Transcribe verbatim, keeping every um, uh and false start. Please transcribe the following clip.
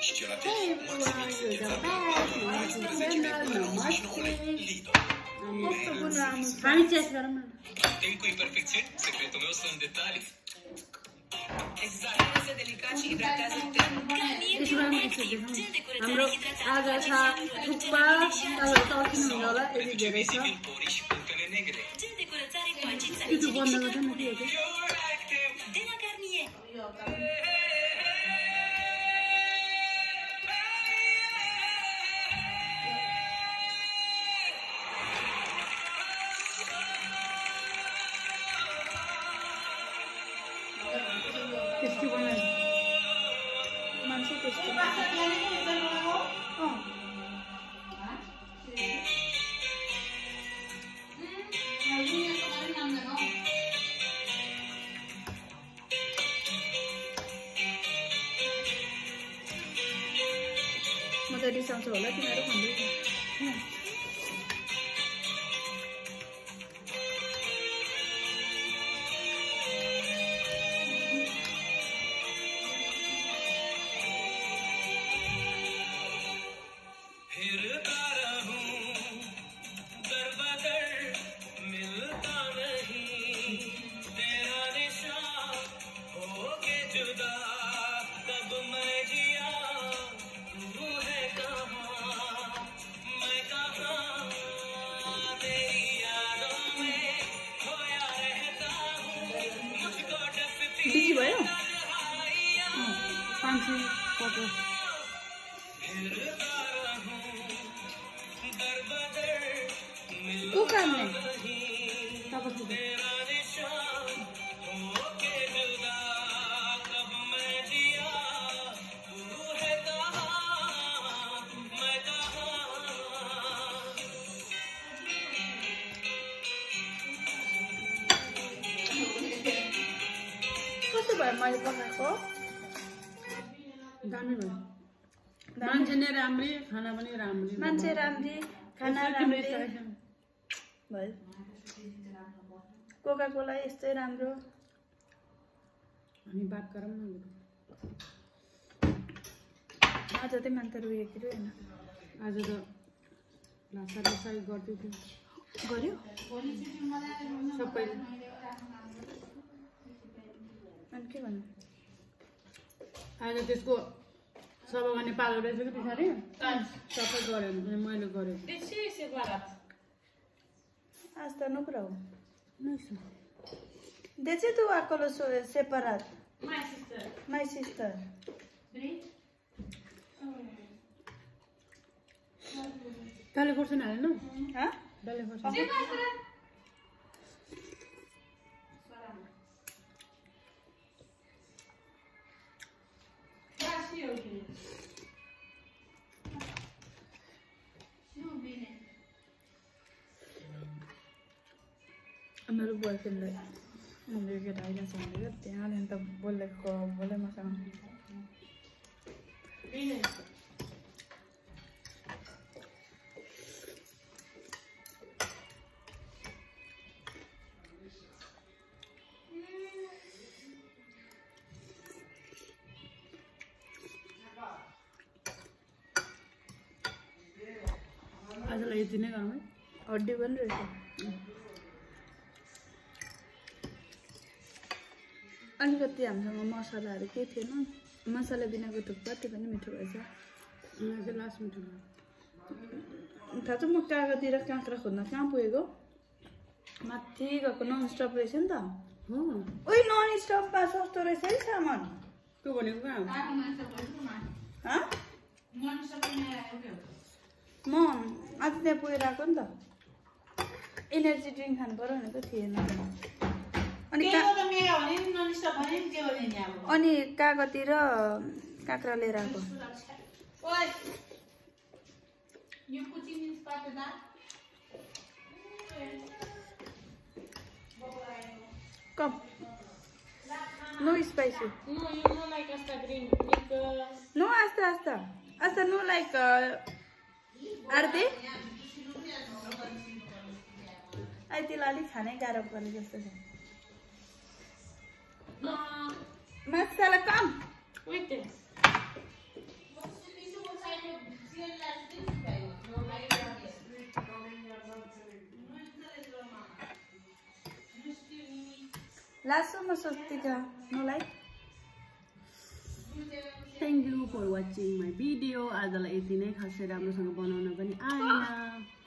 हामी चेक गरौँ न Tem कोई perfect set? Secreto meu são detalhes. Exatamente delicado e hidratar o हाम्रो आज छ थुक्पा तपाईहरु तर्किनु हुन्छ होला यति धेरै छ त्यो बन्द गर्दा न के हो टेस्टी बनायो मान्छे टेस्टी म त रिसाउँछु होला तिमीहरू भन्दै थियो बिजी भयो पाँच सय पचास को काट्ने तपाईँ कस्तो भयो मैले पकाएको दामी भयो मान्छे नै राम्री खाना पनि राम्री मान्छे राम्री खाना राम्री भयो कोका कोला यस्तै राम्रो हामी बात गरौँ न आज त मान्छे रोएको थियो हैन आज त लासा लासा गर्दै थियो गर्यो सबै अनि के भन्नु आज त्यसको सबै गर्ने पालो रहेछ कि पछाडि सबै गर्यो भने मैले गरेँ आज त नकुरा हो Dice tu acolo separat. My sister. My sister. Dale forse nale, no? Ah? Dale forse. Sì, basta. मेरो बोयफ्रेन्डले मैले केटा आइरहेको छ भनेर त्यहाँदेखि त बोलेको बोले मसँग आजलाई यति नै गरौँ है हड्डी पनि रहेछ अलिकति हामीसँग मसलाहरू केही थिएन मसला बिनाको थुक्पा त्यो पनि मिठो भएछ चाहिँ लास्ट मिठो भयो थाहा छ म कागतिर काँक्रा खोज्न कहाँ पुगेको माथि गएको नन स्टप रहेछ नि त हो ओइ नन स्टपमा सस्तो रहेछ है सामान त्यो भनेको कहाँ म आज त्यहाँ पुगेर आएको नि त एनर्जी ड्रिङ्क खानु पर्यो भनेको थिएन अनि अनि कागतिर काँक्रा लिएर आएको कम नो स्पाइसी नो आस्ता आस्ता आस्ता नो लाइक आर्ते आइतिलाई अलिक खानै गाह्रो पर्ने जस्तो छ Masala, come. Wait there. लास्टमा स्वस्तिका मलाई thank you for watching my video. आजलाई यति नै, खासै राम्रोसँग बनाउन पनि आएन।